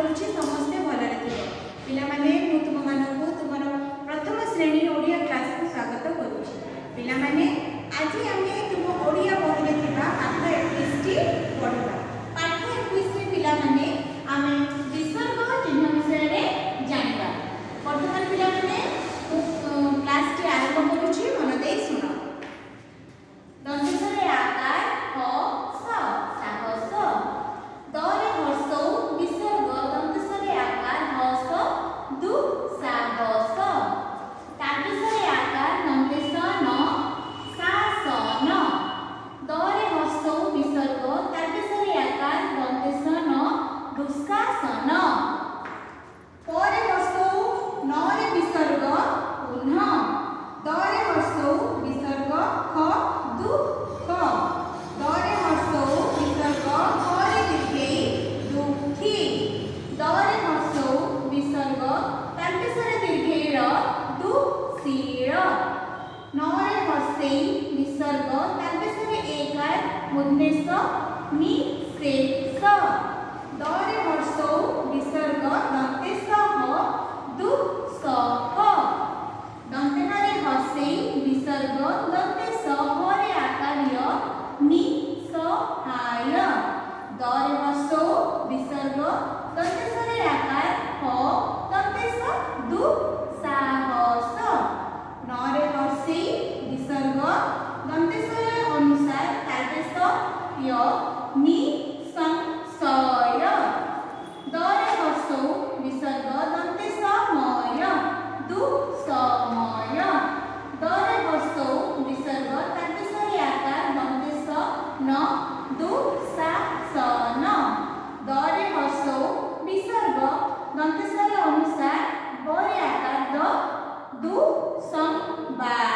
करुच्ची समस्ते भलरे थिबे। पिला माने मु तुम मानकु तुमर प्रथम श्रेणी ओडिया क्लास को स्वागत करुच्ची। पिला माने आज आमे तुम ओडिया बहिरे थिबा पाठ 21 पढिबा। पाठ 21 रे पिला माने आमे विसर्ग चिन्ह विषय रे जानिबा। वर्तमान पिला माने क्लास टी आरंभ करुच्ची, मन दे सुनो। दंतेश्वरे आकार ह स साहस, दरे हर्ष विसर्ग दंतेश्वरे आकार ह स दु साहस, तालुश्वरे आकार दंतेश न शासन, दरे हर्ष विसर्ग तालुश्वरे आकार दंतेश न दुःशासन, परे हर्ष नरे विसर्ग पुनः, दरे हर्ष विसर्ग ख दुःख, दरे हर्ष विसर्ग खरे दीर्घे दुःखी, दरे हर्ष विसर्ग तालुश्वरे दीर्घे र दुःशील, नरे हर्षे विसर्ग तालुश्वरे एकार उद्देश निशेष, दरे हर्ष विसर्ग दंतेश दुःसह, दंतेनरे हर्षे विसर्ग दंतेश हरे आकार्य निसहाय, दरे हर्ष विसर्ग दंतेश्वरे आकार ह दंतेश दुःसाहस, नरे हर्षे विसर्ग दंतेश्वरे अनुसार तालुश य निसंशय, दरे हर्ष विसर्ग दंतेश मय दुःसमय, दरे हर्ष विसर्ग तालुश्वरे आकार दंतेश न दुःशासन, दरे हर्ष विसर्ग दंतेश्वरे अनुसार बरे आकार द दुःसंवाद।